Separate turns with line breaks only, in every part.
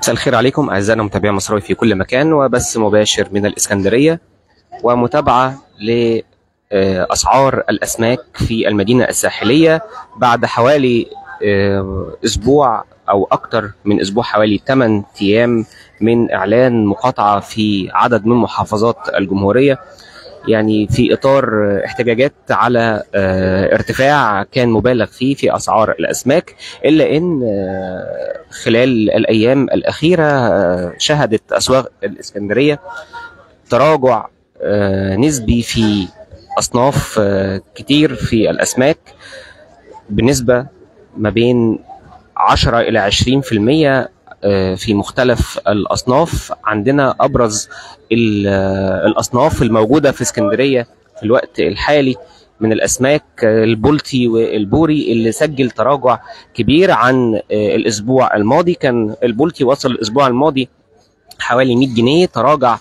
مساء الخير عليكم أعزائنا متابعي مصراوي في كل مكان، وبث مباشر من الإسكندرية ومتابعة لأسعار الأسماك في المدينة الساحلية بعد حوالي أسبوع أو أكتر من أسبوع، حوالي 8 أيام من إعلان مقاطعة في عدد من محافظات الجمهورية، يعني في إطار احتجاجات على ارتفاع كان مبالغ فيه في أسعار الأسماك، إلا أن خلال الأيام الأخيرة شهدت أسواق الإسكندرية تراجع نسبي في أصناف كتير في الأسماك بنسبة ما بين 10 إلى 20% في مختلف الأصناف. عندنا أبرز الأصناف الموجودة في اسكندرية في الوقت الحالي من الأسماك البلطي والبوري، اللي سجل تراجع كبير عن الأسبوع الماضي. كان البلطي وصل الأسبوع الماضي حوالي 100 جنيه، تراجع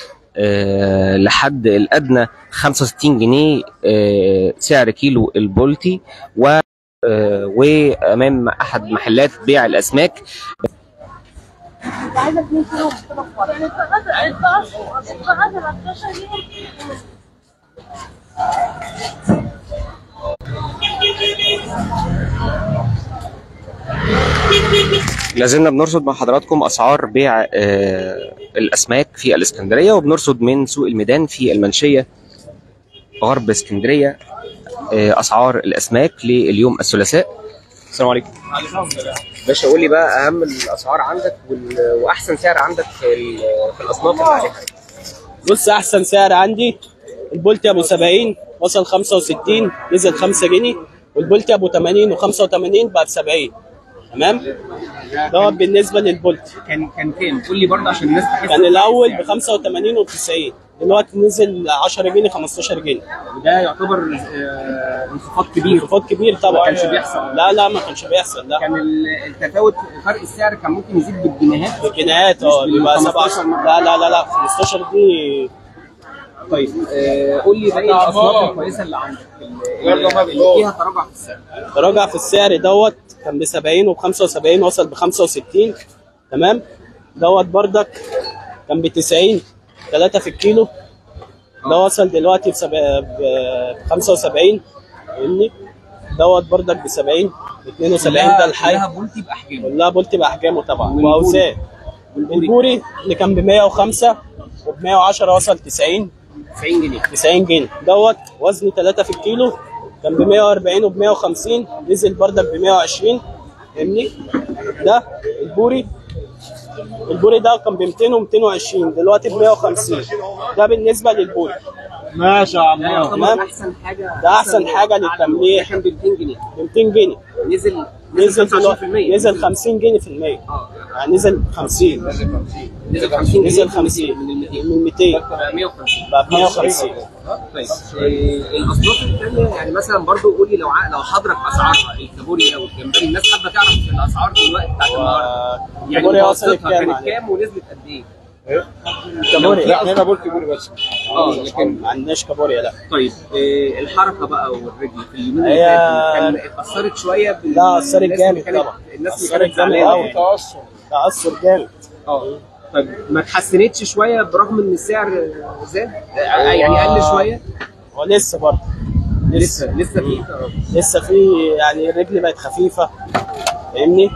لحد الأدنى 65 جنيه سعر كيلو البلطي، وأمام أحد محلات بيع الأسماك لازلنا بنرصد مع حضراتكم أسعار بيع الأسماك في الإسكندرية، وبنرصد من سوق الميدان في المنشية غرب اسكندرية أسعار الأسماك لليوم الثلاثاء. السلام عليكم. باشا قول لي بقى أهم الأسعار عندك وأحسن سعر عندك في الأصناف اللي عليها.
بص، أحسن سعر عندي البلطي أبو 70 وصل 65 نزل 5 جنيه، والبلطي أبو 80 و85 بقى ب 70. تمام؟ ده بالنسبة للبلطي.
كان كام؟ قول لي برضه عشان الناس تحس.
كان الأول ب 85 و90، دلوقتي نزل 10 جنيه 15 جنيه.
وده يعتبر انخفاض كبير.
انخفاض كبير طبعا.
ما كانش بيحصل.
لا ما كانش بيحصل. لا،
كان التفاوت فرق السعر كان ممكن يزيد بالجنيهات.
بالجنيهات بيبقى 7. لا 15 دي.
طيب قول لي باقي الاصناف الكويسه اللي عندك اللي فيها تراجع في السعر.
تراجع في السعر دوت كان ب 70 وب 75 وصل ب 65. تمام؟ دوت بردك كان ب 90 3 في الكيلو، ده وصل دلوقتي ب 75. فاهمني؟ دوت بردك ب 70 ب 72. ده الحي
كلها بولتي باحجامه.
كلها بولتي باحجامه طبعا واوزان. البوري اللي كان ب 105 وب 110 وصل 90
جنيه.
90 جنيه. دوت وزن 3 في الكيلو، كان ب 140 وب 150 نزل بردك ب 120. فاهمني؟ ده البوري ده كان ب 200 و 220 دلوقتي ب 150. ده بالنسبه للبوري.
ما شاء الله.
تمام؟ ده احسن حاجه للتمليح.
كان ب 200 جنيه.
ب 200 جنيه نزل
25%.
نزل 50 جنيه في المية. يعني نزل 50 نزل 50 من 200
بقى 150
بقى 150.
طيب الاصناف الثانيه يعني مثلا برضو قول لي لو حضرتك اسعارها الكابوريا والجمبري، الناس حابه تعرف الاسعار دلوقتي بتاعت النهارده، يعني
الكابوريا وصلت
كانت كام ونزلت قد ايه؟
كابوريا
لا هنا بولتي بوري بس.
لكن ما عندناش كابوريا. لا.
طيب الحركه بقى والرجل في اليومين
هي
كان اتاثرت شويه
لا، اثرت جامد طبعا.
الناس
اثرت جامد قوي. تاثر جامد.
طيب ما اتحسنتش شويه برغم ان السعر زاد يعني قل شويه؟
ولسه برضه لسه في يعني الرجل بقت خفيفه. فاهمني؟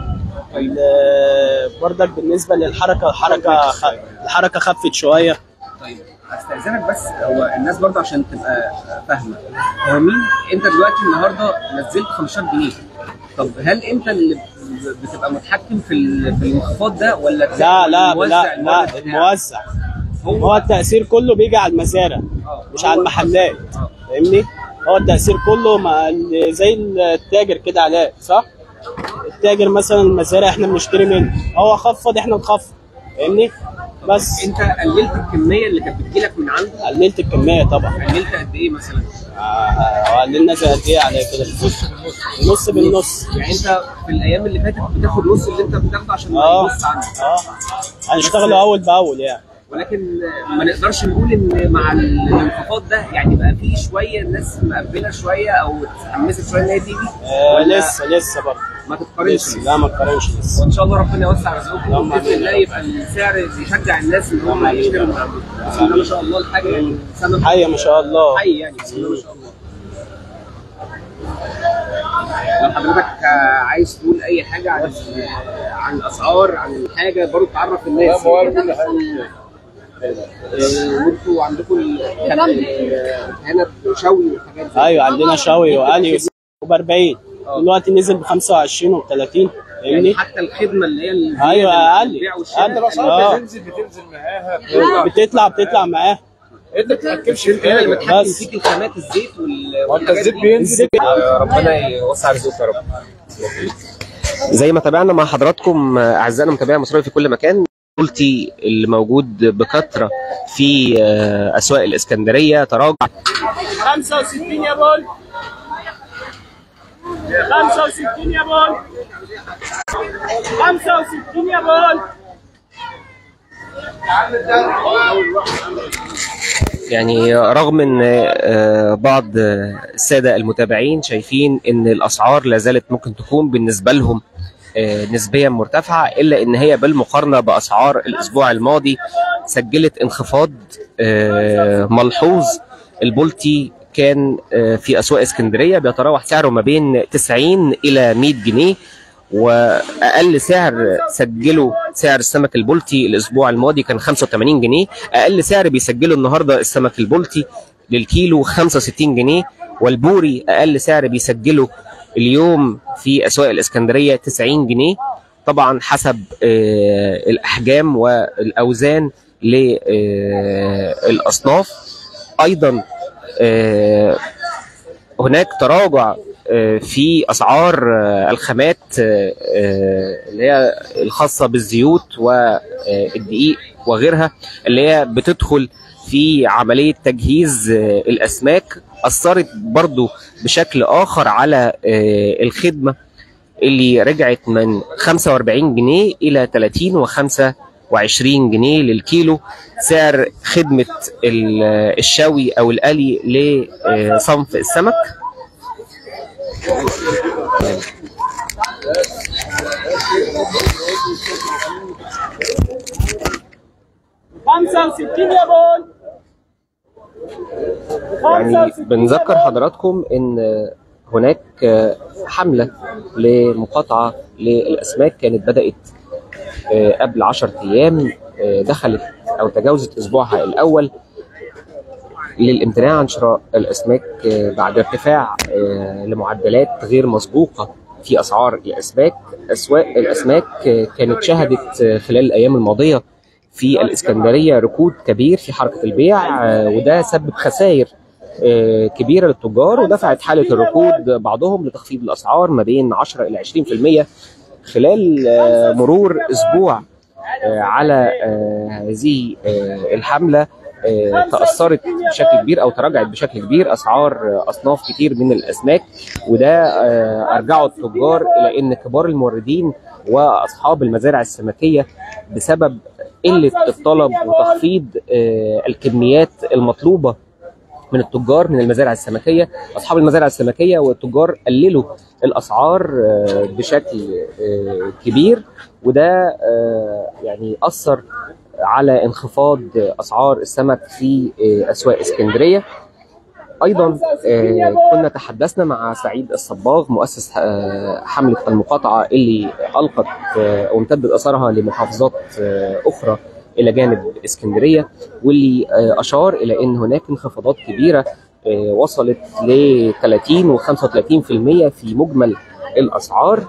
بردك بالنسبه للحركه الحركه خفت شويه.
طيب استاذنك بس، هو الناس برضه عشان تبقى فاهمه مين انت دلوقتي النهارده نزلت 15 جنيه، طب هل انت اللي بتبقى متحكم في الانخفاض ده ولا
لا الموزع. هو التأثير كله بيجي على المزارع مش على المحلات. فاهمني؟ هو التأثير كله زي التاجر كده علاء، صح؟ التاجر مثلا المزارع احنا بنشتري منه، هو خفض احنا نخفض. فاهمني؟ بس
انت قللت الكميه اللي كانت بتجيلك من عنده؟
قللت الكميه طبعا.
قللت قد ايه مثلا؟
قللنا زي قد ايه على كده؟ نص بالنص.
يعني انت في الايام اللي فاتت بتاخد نص اللي انت بتاخده عشان نبص عنه.
هنشتغله اول باول يعني.
ولكن ما نقدرش نقول ان مع الانخفاض ده يعني بقى فيه شويه الناس مقبله شويه او اتحمست شويه ان هي تيجي؟
لسه برضه
ما تتقارنش.
لا ما تقارنش لسه.
وان شاء الله ربنا يوسع رزقكم باذن الله، يبقى السعر يشجع الناس ان هم يشتروا من عندكم. بسم الله ما شاء الله الحاجه يعني سنه
حيه ما شاء الله.
حي يعني بسم الله ما شاء الله. لو حضرتك عايز تقول اي حاجه عن الاسعار، عن الحاجه برضه تعرف الناس. وانتوا عندكم هنا شوي والحاجات دي؟
ايوه عندنا شوي وقلي ب 40 دلوقتي نزل ب 25 و 30
يعني
فاهمني؟
حتى الخدمه اللي هي
ايوه اقل
بتنزل معاها
بتطلع معاها.
انت ما بتتحكمش
اللي
فيها
بتحكم
بس.
فيك الخامات الزيت
وانت الزيت بينزل.
ربنا يوسع رزقك يا رب. زي ما تابعنا مع حضراتكم اعزائنا متابعي مصراوي في كل مكان، بولتي اللي موجود بكثره في اسواق الاسكندريه تراجع.
65 يا بول، 65 يا بول، 65 يا بول.
يعني رغم ان بعض الساده المتابعين شايفين ان الاسعار لا زالت ممكن تكون بالنسبه لهم نسبيا مرتفعه، الا ان هي بالمقارنه باسعار الاسبوع الماضي سجلت انخفاض ملحوظ. البولتي كان في اسواق اسكندريه بيتراوح سعره ما بين 90 الى 100 جنيه، واقل سعر سجله سعر السمك البلطي الاسبوع الماضي كان 85 جنيه. اقل سعر بيسجله النهارده السمك البلطي للكيلو 65 جنيه، والبوري اقل سعر بيسجله اليوم في اسواق الاسكندريه 90 جنيه، طبعا حسب الاحجام والاوزان للاصناف. ايضا هناك تراجع في اسعار الخامات اللي هي الخاصه بالزيوت والدقيق وغيرها، اللي هي بتدخل في عمليه تجهيز الاسماك. اثرت برضو بشكل اخر على الخدمه اللي رجعت من 45 جنيه الى 30 و25 جنيه للكيلو. سعر خدمه الشوي او القلي لصنف السمك يعني بنذكر حضراتكم ان هناك حمله لمقاطعه للاسماك كانت بدات قبل 10 ايام، دخلت او تجاوزت اسبوعها الاول للامتناع عن شراء الاسماك بعد ارتفاع لمعدلات غير مسبوقه في اسعار الاسماك. اسواق الاسماك كانت شهدت خلال الايام الماضيه في الاسكندريه ركود كبير في حركه البيع، وده سبب خسائر كبيره للتجار ودفعت حاله الركود بعضهم لتخفيض الاسعار ما بين 10 الى 20% خلال مرور اسبوع على هذه الحمله. تأثرت بشكل كبير أو تراجعت بشكل كبير أسعار أصناف كتير من الأسماك، وده أرجعوا التجار إلى أن كبار الموردين وأصحاب المزارع السمكية بسبب قلة الطلب وتخفيض الكميات المطلوبة من التجار من المزارع السمكية، أصحاب المزارع السمكية والتجار قللوا الأسعار بشكل كبير، وده يعني أثر على انخفاض اسعار السمك في اسواق اسكندريه. ايضا كنا تحدثنا مع سعيد الصباغ مؤسس حمله المقاطعه اللي القت وامتدت اثرها لمحافظات اخرى الى جانب اسكندريه، واللي اشار الى ان هناك انخفاضات كبيره وصلت ل 30 و35% في مجمل الاسعار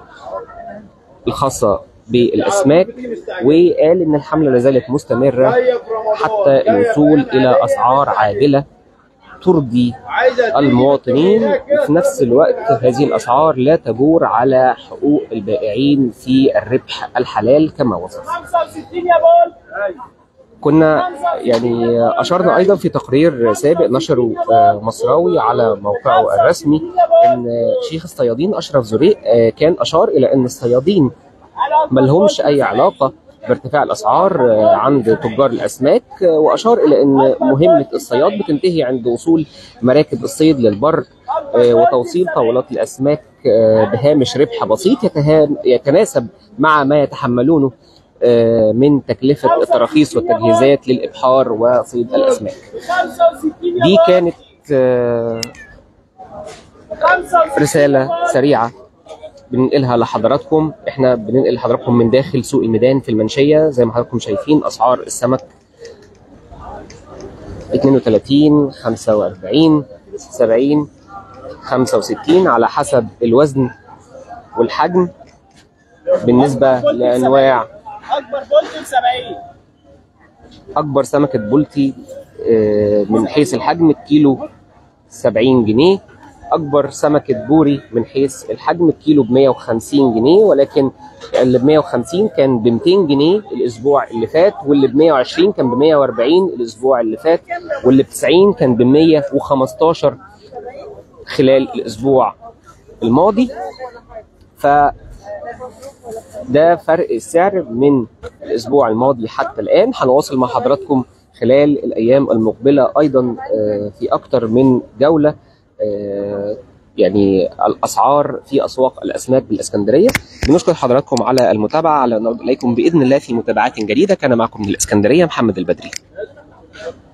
الخاصه بالاسماك، وقال ان الحمله لا زالت مستمره حتى الوصول الى اسعار عادله ترضي المواطنين، وفي نفس الوقت هذه الاسعار لا تجور على حقوق البائعين في الربح الحلال كما وصف. كنا يعني اشرنا ايضا في تقرير سابق نشره مصراوي على موقعه الرسمي ان شيخ الصيادين اشرف زريق كان اشار الى ان الصيادين ما لهمش اي علاقه بارتفاع الاسعار عند تجار الاسماك، واشار الى ان مهمه الصياد بتنتهي عند وصول مراكب الصيد للبر وتوصيل طاولات الاسماك بهامش ربح بسيط يتناسب مع ما يتحملونه من تكلفة التراخيص والتجهيزات للإبحار وصيد الأسماك. دي كانت رسالة سريعة بننقلها لحضراتكم. احنا بننقل لحضراتكم من داخل سوق الميدان في المنشية. زي ما حضراتكم شايفين أسعار السمك 32 45 70 65 على حسب الوزن والحجم. بالنسبة لأنواع
اكبر بولتي ب 70.
أكبر سمكة بولتي من حيث الحجم الكيلو 70 جنيه. أكبر سمكة بوري من حيث الحجم الكيلو ب 150 جنيه، ولكن اللي ب 150 كان ب 200 جنيه الأسبوع اللي فات، واللي ب 120 كان ب 140 الأسبوع اللي فات، واللي ب 90 كان ب 115 خلال الأسبوع الماضي. ده فرق السعر من الأسبوع الماضي حتى الآن. هنواصل مع حضراتكم خلال الأيام المقبلة أيضا في أكتر من جولة يعني الأسعار في أسواق الأسماك بالإسكندرية. بنشكر حضراتكم على المتابعة. على نعود إليكم بإذن الله في متابعات جديدة. كان معكم من الإسكندرية محمد البدري.